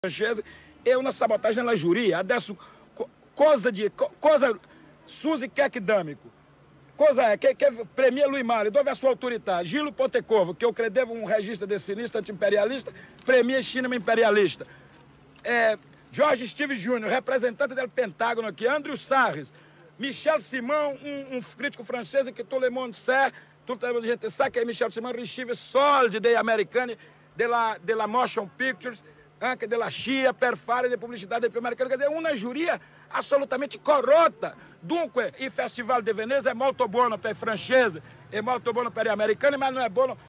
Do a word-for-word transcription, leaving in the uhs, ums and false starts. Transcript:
francese e una sabotagem nella giuria. Adesso cosa di cosa Suzy quer que damico? Cosa é? Che, che premia lui male? Dove é a sua autorità? Gillo Pontecorvo, que eu credevo um regista de sinistro anti-imperialista, premia cinema imperialista. É, George Steve Júnior, representante do Pentágono aqui. Andrew Sarris, Michel Simon, um, um crítico francês que tout le monde sait, toute la gente sabe que é Michel Simon, archive solide dei americani, della, della motion pictures, anche della scia per fare di pubblicità dei film americani. Quer dizer, uma giuria assolutamente corrotta. Dunque, il Festival di Venezia è molto buono per i francesi, è molto buono per gli americani, ma non è buono